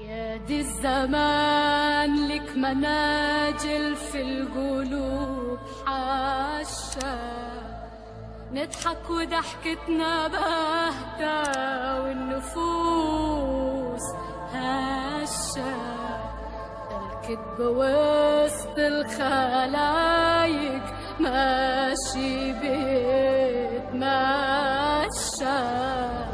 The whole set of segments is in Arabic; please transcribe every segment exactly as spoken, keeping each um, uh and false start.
يا دي الزمان لك مناجل في القلوب حاشا، نضحك وضحكتنا باهتة والنفوس هشة، الكذب وسط الخلايق ماشي بيتمشى.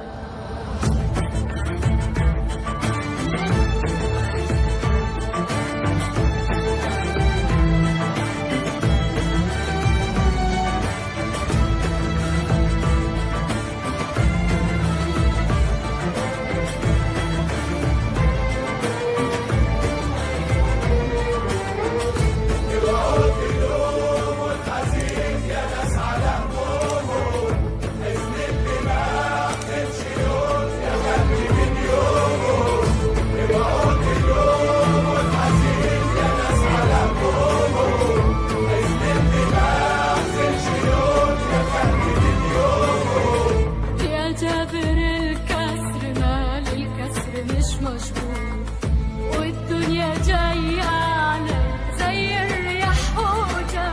والدنيا جاية عليك زي الرياح هوجة،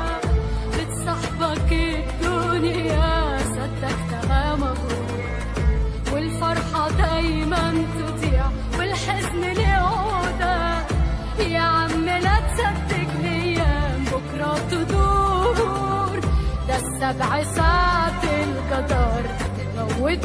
بتصاحبك الدنيا صدقتها مبروك، والفرحة دايما تضيع والحزن ليه عودة. يا عم لا تصدق ليام بكرة تدور، ده السبع ساعات القدر تموت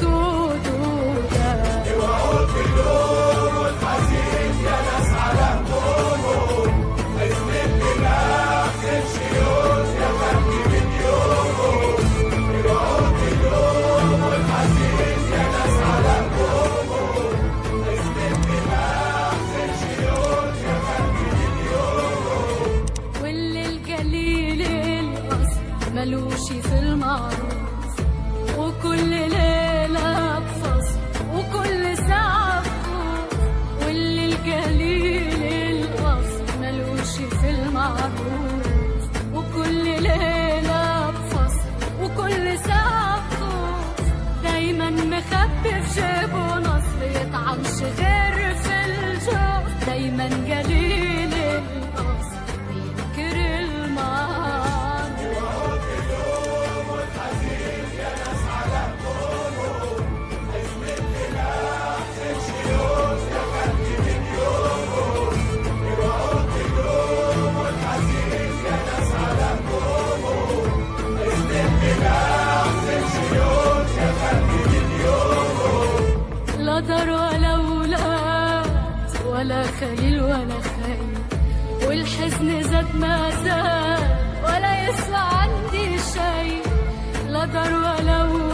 ودودة. اوعوا اليوم والحزين يا ناس على همومهم، حزن اللي ما احسنش يوم يا خلي من يومهم. اوعوا اليوم والحزين يا ناس على همومهم، حزن اللي ما احسنش يوم يا خلي من يومهم. واللي القليل الأصل ملوش في المعروف، وكل ليلة بفصل وكل ساعة بخوف. واللي القليل الأصل ملوش في المعروف، وكل ليلة بفصل وكل ساعة بخوف. دايما مخبي في جيبه نصر يطعنش غير في الجوف، دايما قليل الأصل بينكر المعروف. لا دار ولا أولاد ولا خليل ولا خيل، والحزن زاد ما زاد ولا يسوى عندي شيء. لا دار ولا أولاد